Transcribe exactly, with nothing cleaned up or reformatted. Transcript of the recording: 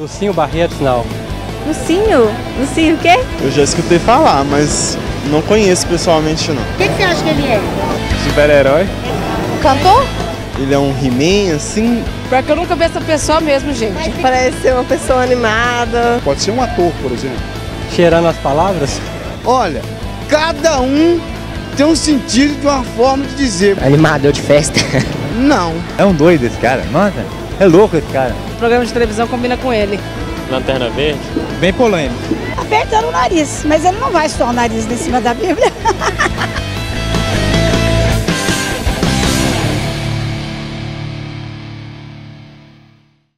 Lucinho Barretos, não. Lucinho? Lucinho o quê? Eu já escutei falar, mas não conheço pessoalmente não. O que, que você acha que ele é? Super-herói? Cantor? Ele é um He-Man, assim? Pior que eu nunca vi essa pessoa mesmo, gente. Parece ser uma pessoa animada. Pode ser um ator, por exemplo. Cheirando as palavras? Olha, cada um tem um sentido de uma forma de dizer. Animador de festa. Não. É um doido esse cara, nossa, é louco esse cara. O programa de televisão combina com ele. Lanterna Verde? Bem polêmico. Apertando o nariz, mas ele não vai só o nariz em cima da Bíblia.